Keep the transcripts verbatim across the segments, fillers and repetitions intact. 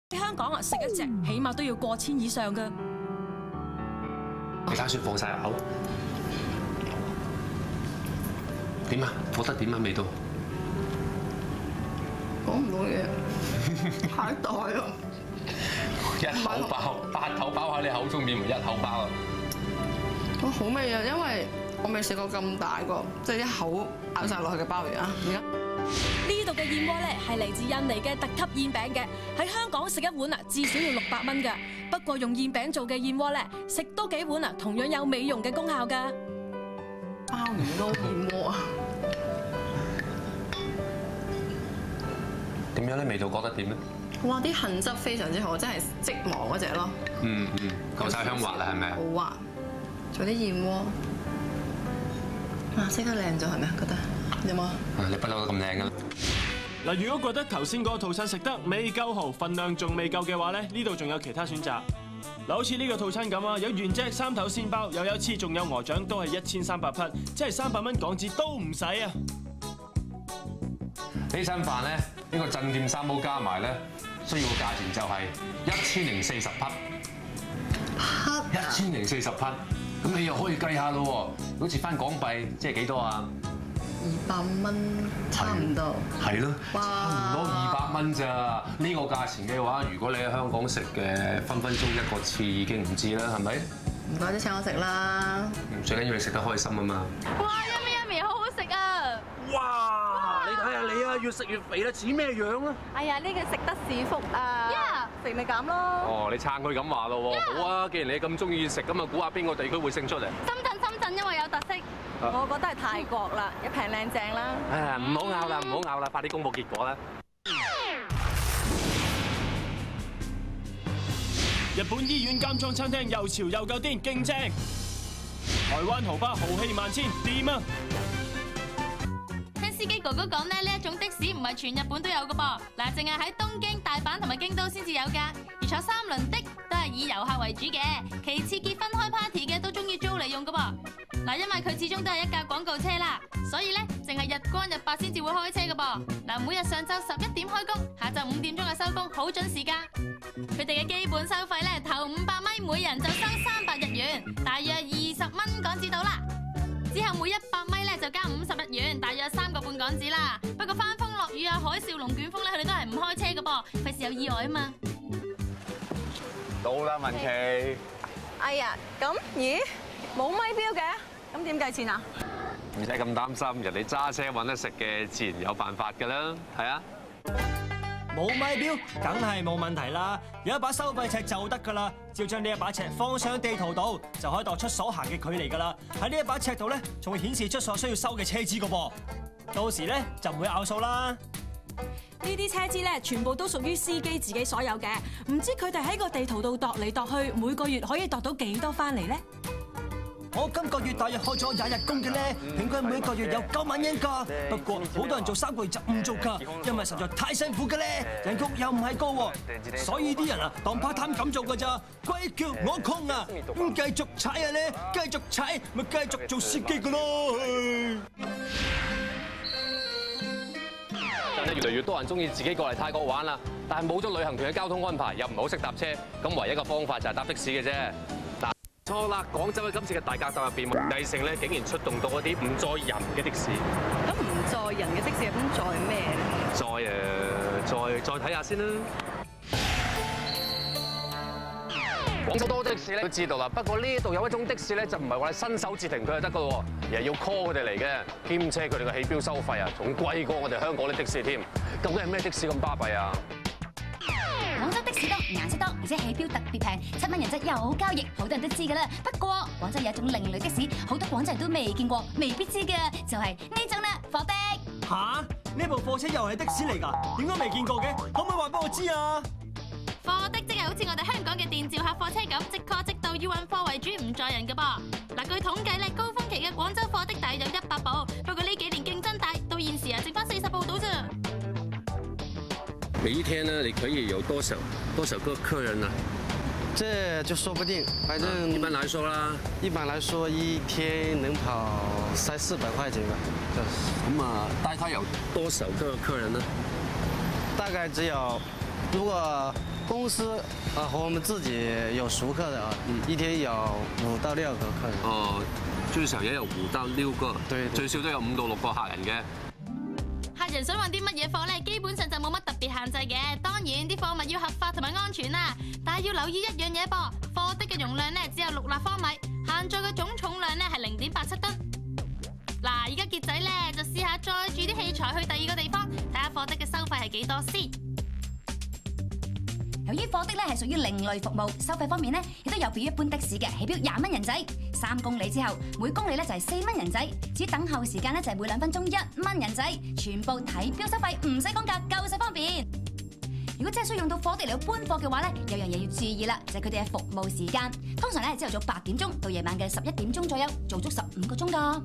喺香港啊，食一隻起碼都要過千以上㗎。 你打算放晒入口？點啊？覺得點啊？味道？ 講唔到嘢，太大啦！ 一口包，八口包喺你口中變為一口包啊！ 哇，好味啊！因為我未食過咁大個，即係一口咬晒落去嘅鮑魚啊！而家呢度嘅燕窩咧係嚟自印尼嘅特級燕餅嘅，喺香港食一碗啊至少要六百蚊㗎。不過用燕餅做嘅燕窩咧，食多幾碗啊，同樣有美容嘅功效㗎。 鮑魚撈燕窩啊！ 點樣咧？味道覺得點咧？ 哇！啲杏汁非常之好，真係即磨嗰只咯。 嗯嗯，夠晒香滑啦，係咪啊？ 好滑，做啲燕窩，啊，色得靚咗係咪啊？覺得有冇啊？ 你不嬲都咁靚㗎啦！ 嗱，如果覺得頭先嗰個套餐食得未夠豪，份量仲未夠嘅話咧，呢度仲有其他選擇。嗱，好似呢個套餐咁啊，有原隻三頭鮮包，又有翅，仲有鵝掌，都係一千三百匹，即係三百蚊港紙都唔使啊！ 呢餐飯咧，呢個鎮店三煲加埋咧，需要嘅價錢就係一千零四十匹，一千零四十匹，咁你又可以計下咯喎，好似翻港幣即係幾多啊？ 二百蚊差唔多。 係咯， 哇差唔多二百蚊咋？呢個價錢嘅話，如果你喺香港食嘅，分分鐘一個翅已經唔知啦，係咪？ 唔該，啲請我食啦。 最緊要你食得開心啊嘛！ 哇，yummy yummy，好好食啊！ 哇！你睇下你啊，越食越肥啦，似咩樣啊？ 哎呀，呢個食得是福啊！食咪咁咯。 哦，你撐佢咁話咯喎，好啊！既然你咁中意食，咁啊估下邊個地區會勝出嚟？ 深圳深圳因為有特色，我覺得係泰國啦，一平靚正啦。 唉，唔好拗啦，唔好拗啦，快啲公佈結果啦！ 日本醫院監倉餐廳又潮又夠癲，勁正！台灣豪巴豪氣萬千，掂啊！ 聽司機哥哥講咧，呢一種的士唔係全日本都有㗎噃，嗱，淨係喺東京、大阪同埋京都先至有㗎。而坐三輪的都係以遊客為主嘅，其次結婚開 party 嘅都中意租嚟用㗎噃。嗱，因為佢始終都係一架廣告車啦，所以咧淨係日光日白先至會開車㗎噃。嗱，每日上晝十一點開工，下晝五點鐘就收工，好準時㗎。佢哋嘅基本收費咧，頭五百米每人就收三百日元，大約二十蚊港紙到啦。之後每一百米咧就加五十日元，大約三個半港紙啦。不過翻風落雨啊、海嘯、龍捲風咧，佢哋都係唔開車㗎噃，費事有意外啊嘛。 到啦，文琪。 哎呀，咁咦冇咪錶嘅，咁點計錢啊？ 唔使咁擔心，人哋揸車揾得食嘅，自然有辦法㗎啦。係啊。 冇咪錶，梗係冇問題啦。有一把收費尺就得㗎啦，只要將呢一把尺放上地圖度，就可以度出所行嘅距離㗎啦。喺呢一把尺度咧，仲會顯示出所需要收嘅車資㗎噃。到時咧就唔會拗數啦。 呢啲車資咧，全部都屬於司機自己所有嘅，唔知佢哋喺個地圖度度嚟度去，每個月可以度到幾多翻嚟咧？ 我今個月大約開咗廿日工嘅咧，平均每個月有九萬英㗎。不過好多人做三個月就唔做㗎，因為實在太辛苦嘅咧，人工又唔係高喎，所以啲人啊當 part time 咁做㗎咋。鬼叫我窮啊！咁繼續踩啊咧，繼續踩咪繼續做司機㗎咯。 但係越嚟越多人中意自己過嚟泰國玩啦，但係冇咗旅行團嘅交通安排，又唔係好識搭車，咁唯一嘅方法就係搭的士嘅啫。嗱，錯啦！廣州喺今次嘅大格鬥入邊，魏盛咧竟然出動到一啲唔載人嘅的士。 咁唔載人嘅的士咁載咩咧？ 再誒，再再睇下先啦。廣州多的士咧都知道啦，不過呢度有一種的士咧就唔係話你伸手截停佢就得噶咯，而係要 call 佢哋嚟嘅，兼且佢哋嘅起標收費啊，仲貴過我哋香港啲的士添。究竟係咩的士咁巴閉啊？ 廣州的士多，顏色多，而且起標特別平，七蚊人質有交易，好多人都知㗎啦。不過廣州有一種另類的士，好多廣州人都未見過，未必知嘅，就係呢種啦，貨的。 吓？呢部貨車又係的士嚟㗎？點解未見過嘅？可唔可以話俾我知啊？ 貨的即係好似我哋香港嘅電召客貨車咁，即 call 即到，要運貨為主，唔載人㗎噃。嗱，據統計咧，高峰期嘅廣州貨的大約有一百部，不過呢幾年競爭大，到現時啊，剩翻四十部到啫。 每一天呢，你可以有多少多少個客人呢？ 這就說不定，反正一般來說啦， 一般來說一天能跑三四百塊錢吧。 咁啊，大概有多少個客人呢？ 大概只有，如果公司啊和我们自己有熟客的啊，一天有五到六個客人。 哦，最少也有五到六個， 對， 最少都有五到六個客人嘅。 客人想揾啲乜嘢貨咧，基本上就冇乜特別限制嘅。當然啲貨物要合法同埋安全啦，但係要留意一樣嘢噃，貨的嘅容量咧只有六立方米，限載嘅總重量咧係零點八七噸。嗱，而家傑仔咧就試下載住啲器材去第二個地方，睇下貨的嘅收費係幾多先。 由於貨的咧係屬於另類服務，收費方面咧亦都有別於一般的士嘅，起標廿蚊人仔，三公里之後每公里咧就係四蚊人仔，至於等候時間咧就係每兩分鐘一蚊人仔，全部睇標收費，唔使講價，夠晒方便。如果真係需要用到貨的嚟到搬貨嘅話咧，有樣嘢要注意啦，就係佢哋嘅服務時間，通常咧係朝頭早八點鐘到夜晚嘅十一點鐘左右，做足十五個鐘㗎。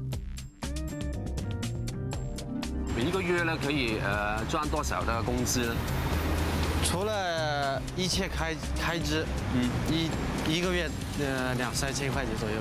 你一個月咧可以誒賺多少的工資呢？ 除了一切開開支，嗯，一一個月誒兩三千塊錢左右。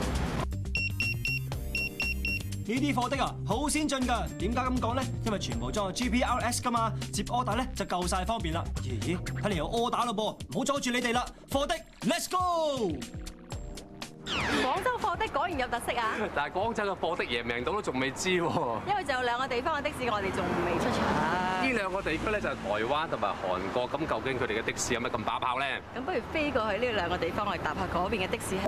呢啲貨的啊，好先進㗎。點解咁講咧？因為全部裝有 G P R S 㗎嘛，接 order 咧就夠晒方便啦。咦，睇嚟有 order 咯噃，唔好阻住你哋啦。貨的 ，Let's go！ 廣州貨的果然有特色啊！ 但係廣州嘅貨的贏命到都仲未知喎。 因為就有兩個地方嘅的士，我哋仲未出場。 呢兩個地區咧就係台灣同埋韓國，咁究竟佢哋嘅的士有咩咁把炮咧？ 咁不如飛過去呢兩個地方，我哋搭下嗰邊嘅的士。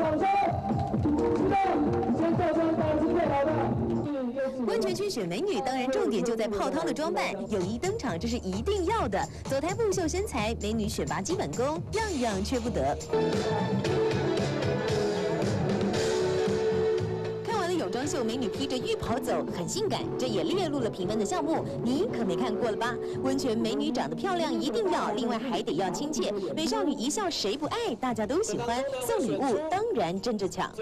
温泉區選美女，當然重點就在泡湯的裝扮，泳衣登場，這是一定要的。走台步秀身材，美女選拔基本功，樣樣缺不得。 泳裝秀，美女披着浴袍走，很性感，這也列入了評分的項目。你可沒看過了吧？溫泉美女長得漂亮一定要，另外還得要親切。美少女一笑誰不愛？大家都喜歡。送禮物當然爭着搶。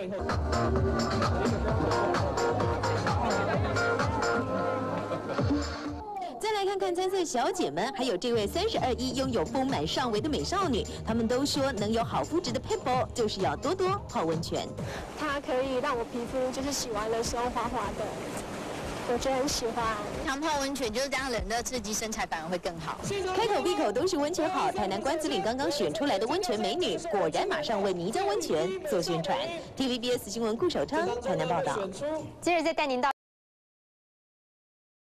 再來看看參賽小姐們，還有這位三十二一擁有豐滿上圍的美少女，她們都說能有好膚質的撇步，就是要多多泡溫泉。 它可以讓我皮膚就是洗完的時候滑滑的，我覺得很喜歡。常泡溫泉就是這樣冷熱刺激，身材反而會更好。 開口閉口都是溫泉好，台南關子嶺剛剛選出來的溫泉美女，果然馬上為泥漿溫泉做宣傳。T V B S 新聞顧守昌台南報道。 接着再帶您到。